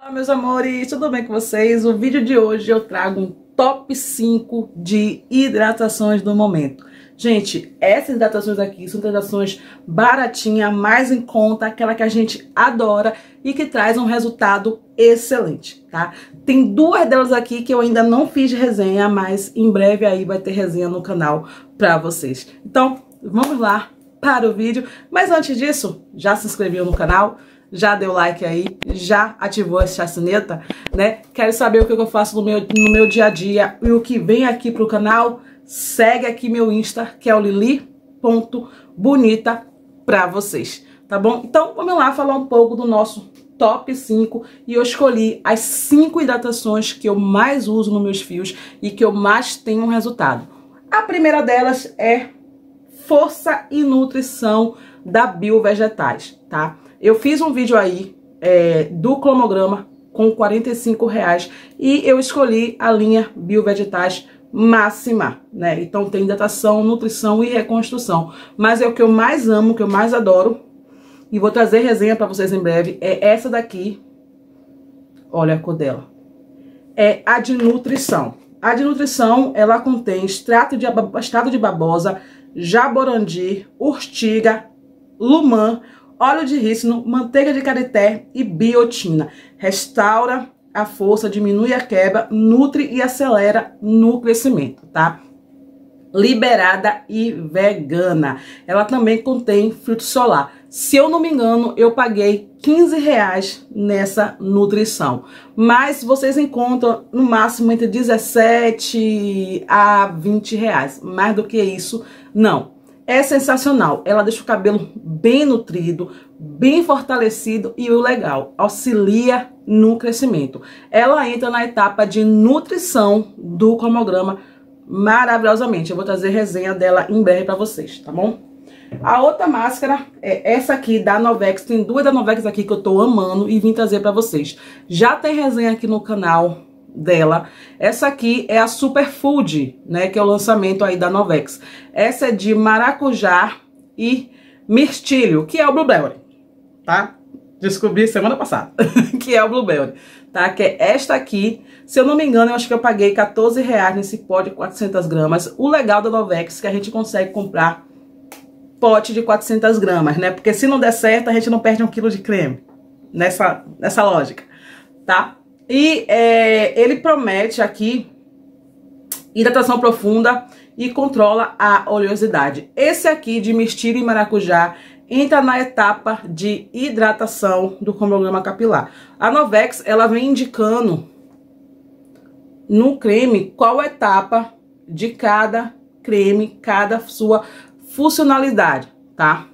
Olá, meus amores, tudo bem com vocês? O vídeo de hoje eu trago um top 5 de hidratações do momento. Gente, essas hidratações aqui são hidratações baratinhas, mais em conta, aquela que a gente adora e que traz um resultado excelente, tá? Tem duas delas aqui que eu ainda não fiz resenha, mas em breve aí vai ter resenha no canal pra vocês. Então, vamos lá para o vídeo. Mas antes disso, já se inscreveu no canal? Já deu like aí, já ativou essa sineta, né? Quero saber o que eu faço no meu dia a dia e o que vem aqui pro canal? Segue aqui meu Insta, que é o lili.bonita pra vocês, tá bom? Então, vamos lá falar um pouco do nosso top 5 e eu escolhi as 5 hidratações que eu mais uso nos meus fios e que eu mais tenho resultado. A primeira delas é Força e Nutrição da Biovegetais, tá? Eu fiz um vídeo aí do cronograma com R$45 e eu escolhi a linha Biovegetais Máxima, né? Então tem hidratação, nutrição e reconstrução. Mas é o que eu mais amo, o que eu mais adoro. E vou trazer resenha pra vocês em breve. É essa daqui. Olha a cor dela. É a de nutrição. A de nutrição, ela contém extrato de babosa, jaborandi, urtiga, lumã, óleo de rícino, manteiga de karité e biotina. Restaura a força, diminui a quebra, nutre e acelera no crescimento, tá? Liberada e vegana. Ela também contém filtro solar. Se eu não me engano, eu paguei R$15 nessa nutrição. Mas vocês encontram no máximo entre 17 a 20 reais. Mais do que isso, não. É sensacional, ela deixa o cabelo bem nutrido, bem fortalecido e o legal, auxilia no crescimento. Ela entra na etapa de nutrição do cronograma maravilhosamente. Eu vou trazer resenha dela em breve pra vocês, tá bom? A outra máscara é essa aqui da Novex. Tem duas da Novex aqui que eu tô amando e vim trazer pra vocês. Já tem resenha aqui no canal dela. Essa aqui é a Superfood, né, que é o lançamento aí da Novex. Essa é de maracujá e mirtilho, que é o blueberry, tá? Descobri semana passada, que é o blueberry, tá? Que é esta aqui. Se eu não me engano, eu acho que eu paguei R$14 nesse pote de 400 gramas. O legal da Novex é que a gente consegue comprar pote de 400 gramas, né? Porque se não der certo, a gente não perde 1 quilo de creme nessa lógica, tá? E ele promete aqui hidratação profunda e controla a oleosidade. Esse aqui de mirtilo e maracujá entra na etapa de hidratação do cronograma capilar. A Novex, ela vem indicando no creme qual etapa de cada creme, cada sua funcionalidade, tá?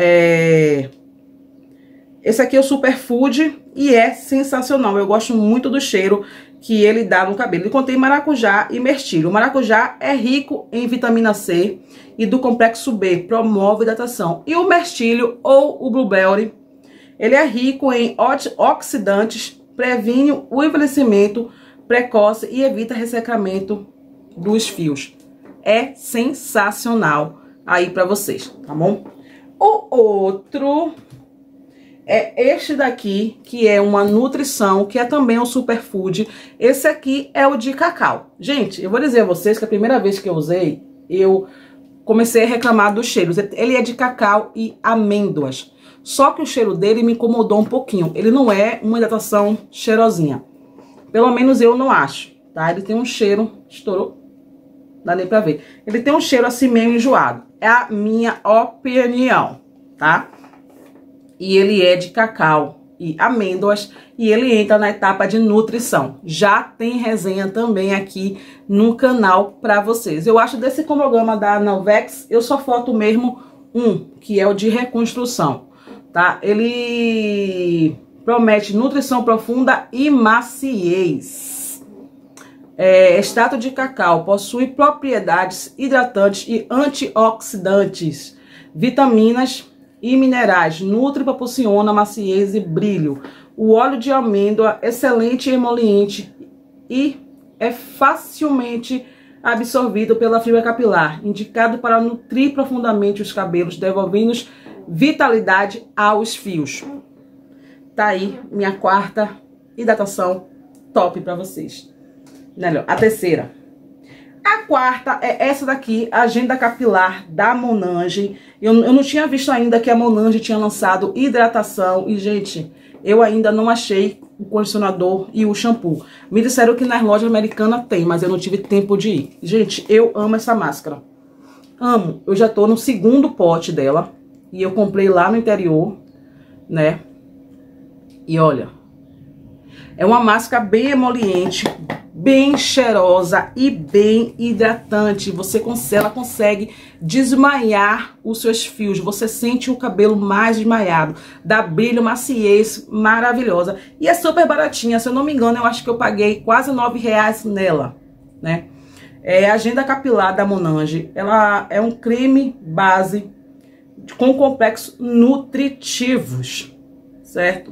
Esse aqui é o Superfood e é sensacional. Eu gosto muito do cheiro que ele dá no cabelo. Ele contém maracujá e mirtilo. O maracujá é rico em vitamina C e do complexo B, promove hidratação. E o mirtilo ou o blueberry, ele é rico em oxidantes, previne o envelhecimento precoce e evita ressecamento dos fios. É sensacional aí pra vocês, tá bom? O outro é este daqui, que é uma nutrição, que é também um superfood. Esse aqui é o de cacau. Gente, eu vou dizer a vocês que a primeira vez que eu usei, eu comecei a reclamar dos cheiros. Ele é de cacau e amêndoas. Só que o cheiro dele me incomodou um pouquinho. Ele não é uma hidratação cheirosinha. Pelo menos eu não acho, tá? Ele tem um cheiro... Estourou? Dá nem pra ver. Ele tem um cheiro assim meio enjoado. É a minha opinião, tá? E ele é de cacau e amêndoas e ele entra na etapa de nutrição. Já tem resenha também aqui no canal pra vocês. Eu acho desse cronograma da Novex, eu só foto mesmo que é o de reconstrução, tá? Ele promete nutrição profunda e maciez. Extrato de cacau possui propriedades hidratantes e antioxidantes, vitaminas e minerais, nutre e proporciona maciez e brilho. O óleo de amêndoa, excelente emoliente e é facilmente absorvido pela fibra capilar, indicado para nutrir profundamente os cabelos, devolvendo vitalidade aos fios. Tá aí minha quarta hidratação top pra vocês. Melhor, a terceira. A quarta é essa daqui, Agenda Capilar da Monange. Eu não tinha visto ainda que a Monange tinha lançado hidratação. E, gente, eu ainda não achei o condicionador e o shampoo. Me disseram que nas lojas americanas tem, mas eu não tive tempo de ir. Gente, eu amo essa máscara. Amo. Eu já tô no segundo pote dela. E eu comprei lá no interior, né? E olha, é uma máscara bem emoliente, bem cheirosa e bem hidratante. Ela consegue desmaiar os seus fios. Você sente o cabelo mais desmaiado. Dá brilho, maciez maravilhosa. E é super baratinha. Se eu não me engano, eu acho que eu paguei quase R$9 nela, né? É a Agenda Capilar da Monange. Ela é um creme base com complexos nutritivos, certo?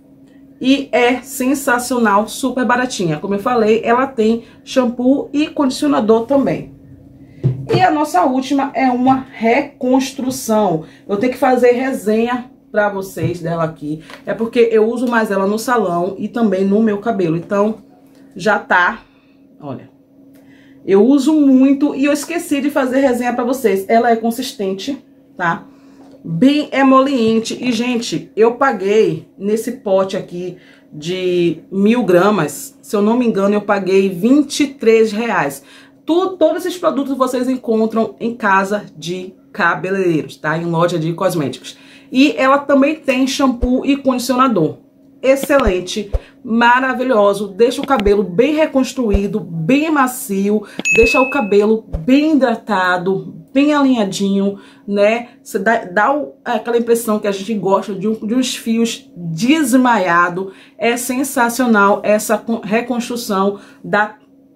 E é sensacional, super baratinha. Como eu falei, ela tem shampoo e condicionador também. E a nossa última é uma reconstrução. Eu tenho que fazer resenha pra vocês dela aqui. É porque eu uso mais ela no salão e também no meu cabelo. Então, já tá, olha. Eu uso muito e eu esqueci de fazer resenha pra vocês. Ela é consistente, tá? Bem emoliente. E, gente, eu paguei nesse pote aqui de 1000 gramas, se eu não me engano, eu paguei R$23. Todos esses produtos vocês encontram em casa de cabeleireiros, tá? Em loja de cosméticos. E ela também tem shampoo e condicionador. Excelente, maravilhoso, deixa o cabelo bem reconstruído, bem macio, deixa o cabelo bem hidratado, bem alinhadinho, né? Você dá aquela impressão que a gente gosta de uns fios desmaiado. É sensacional essa reconstrução da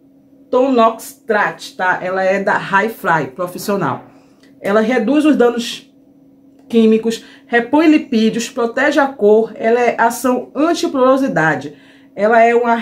Tonoxtrat, tá? Ela é da Hi-Fly Profissional. Ela reduz os danos químicos, repõe lipídios, protege a cor, ela é ação antiporosidade, ela é uma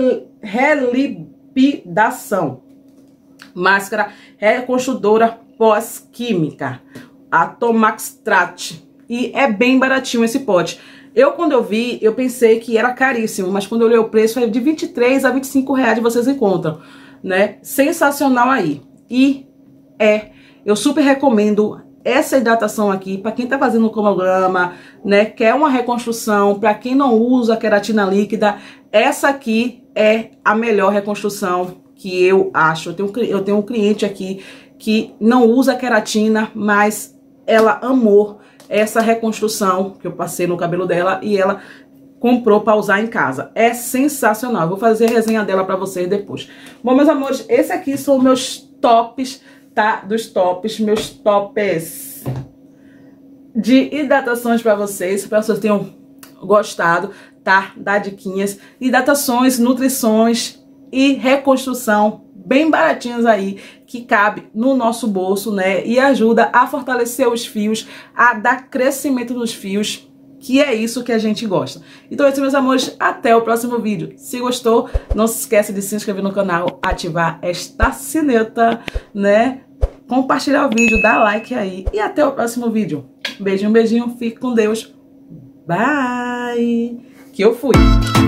relipidação, máscara reconstrutora pós-química, a Tonoxtrat, e é bem baratinho esse pote. Quando eu vi, eu pensei que era caríssimo, mas quando eu olhei o preço, é de R$23 a R$25 vocês encontram, né? Sensacional aí. E eu super recomendo essa hidratação aqui, para quem tá fazendo um cronograma, né, quer uma reconstrução, para quem não usa queratina líquida, essa aqui é a melhor reconstrução que eu acho. Eu tenho um cliente aqui que não usa queratina, mas ela amou essa reconstrução que eu passei no cabelo dela e ela comprou para usar em casa. É sensacional. Eu vou fazer a resenha dela para vocês depois. Bom, meus amores, esse aqui são meus tops, tá? Dos tops, meus tops de hidratações para vocês. Espero que vocês tenham gostado, tá? Dá diquinhas, hidratações, nutrições e reconstrução bem baratinhas aí, que cabe no nosso bolso, né? E ajuda a fortalecer os fios, a dar crescimento nos fios, que é isso que a gente gosta. Então é isso, meus amores, até o próximo vídeo. Se gostou, não se esqueça de se inscrever no canal, ativar esta sineta, né? Compartilhar o vídeo, dar like aí. E até o próximo vídeo. Beijinho, beijinho, fique com Deus. Bye! Que eu fui!